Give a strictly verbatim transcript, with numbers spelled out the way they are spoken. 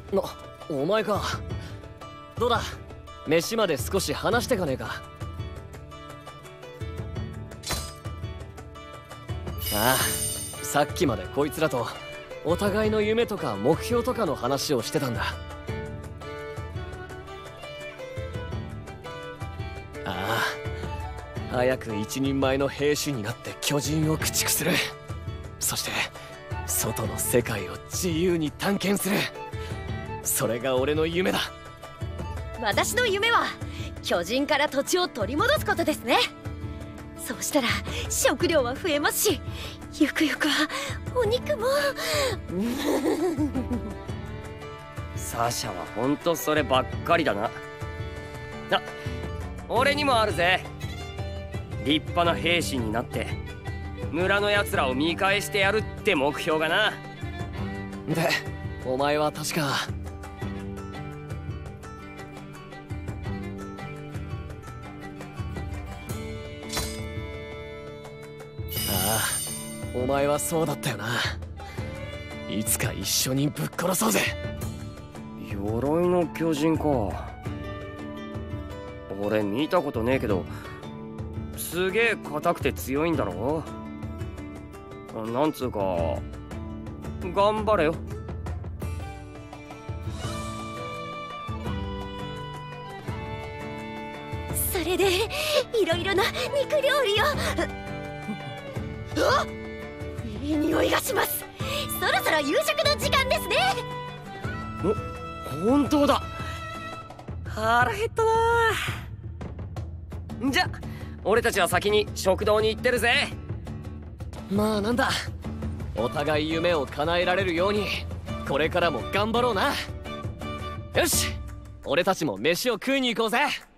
な、お前か。どうだ、飯まで少し話してかねえか。ああ、さっきまでこいつらとお互いの夢とか目標とかの話をしてたんだ。ああ、早く一人前の兵士になって巨人を駆逐する。そして外の世界を自由に探検する。それが俺の夢だ。 私の夢は巨人から土地を取り戻すことですね。そうしたら食料は増えますし、ゆくゆくはお肉もサシャはほんとそればっかりだな。あ、俺にもあるぜ。立派な兵士になって村のやつらを見返してやるって目標がな。 で、お前は確かああ、お前はそうだったよな。いつか一緒にぶっ殺そうぜ。 鎧の巨人か。俺見たことねえけど、すげえ硬くて強いんだろ。なんつうか、頑張れよ。 それでいろいろな肉料理を。あっ、いい匂いがします。そろそろ夕食の時間ですね。 お、本当だ。腹減ったな。じゃ、俺たちは先に食堂に行ってるぜ。 まあなんだ、お互い夢を叶えられるようにこれからも頑張ろうな。よし、俺たちも飯を食いに行こうぜ。